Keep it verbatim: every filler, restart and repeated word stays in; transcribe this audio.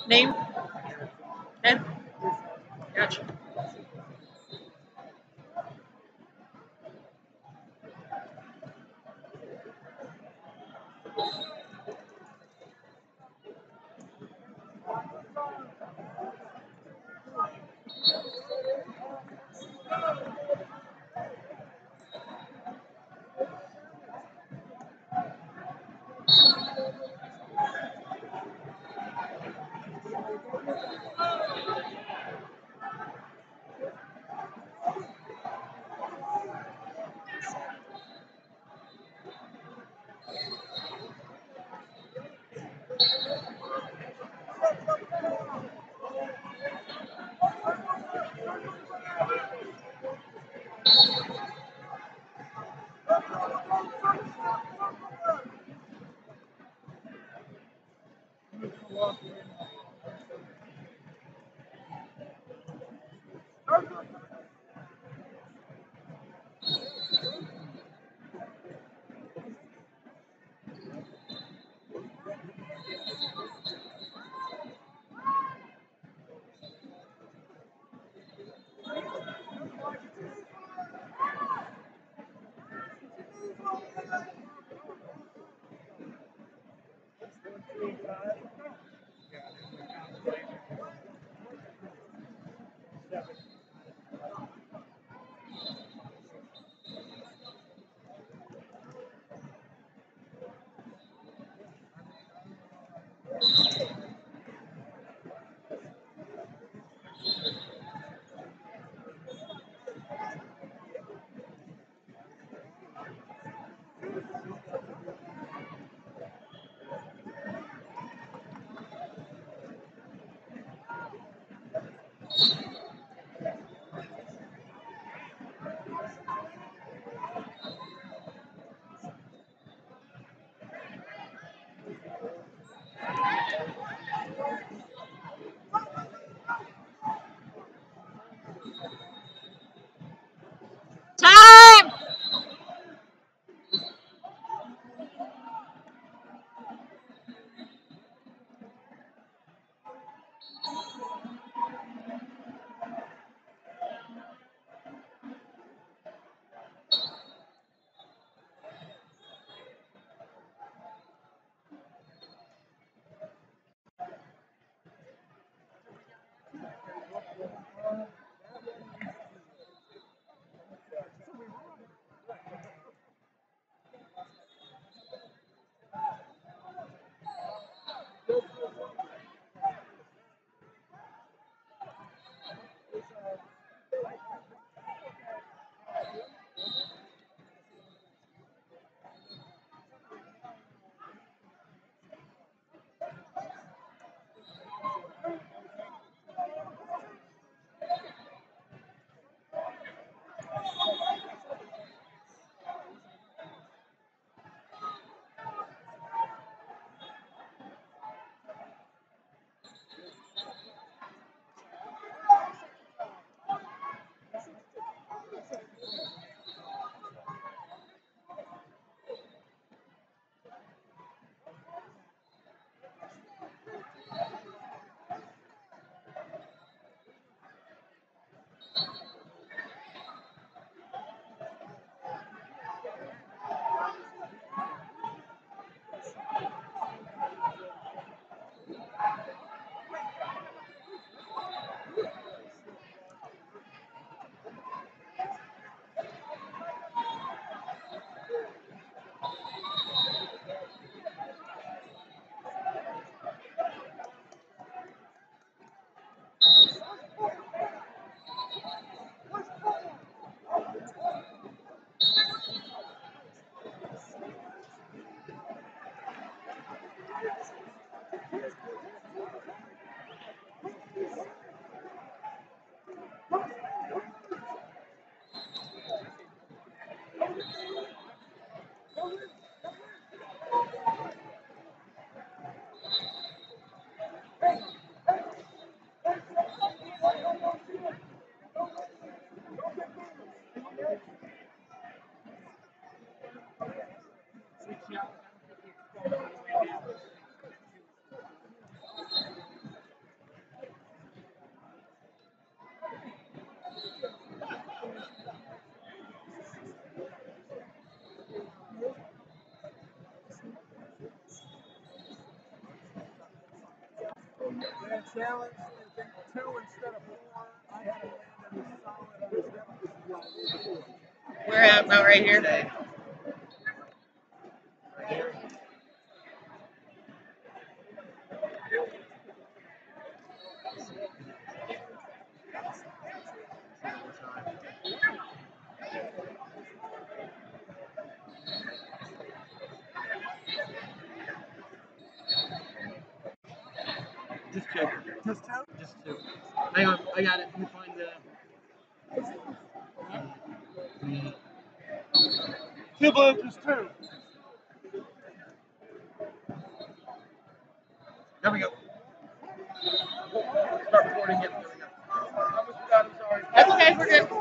Name? Ken? Gotcha. Time! challenged and think two instead of four. I had him land on his solid on his hip. This is what I did before. Where at? About right here? Right here. Just two. Just two? Just two. Hang on, I got it. Let me find the. Two blue, just two. There we go. Start recording. Yep, there we go. I almost forgot. I'm sorry. That's okay, we're good.